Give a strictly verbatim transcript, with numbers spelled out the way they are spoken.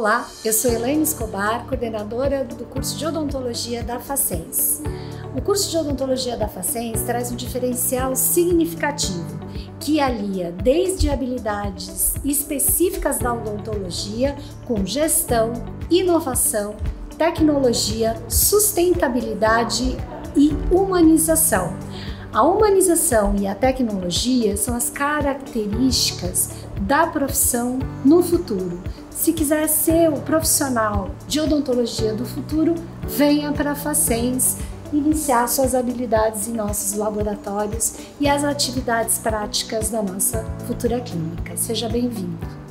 Olá, eu sou Elaine Escobar, coordenadora do curso de odontologia da Facens. O curso de odontologia da Facens traz um diferencial significativo que alia desde habilidades específicas da odontologia com gestão, inovação, tecnologia, sustentabilidade e humanização. A humanização e a tecnologia são as características da profissão no futuro. Se quiser ser o profissional de odontologia do futuro, venha para a Facens iniciar suas habilidades em nossos laboratórios e as atividades práticas da nossa futura clínica. Seja bem-vindo!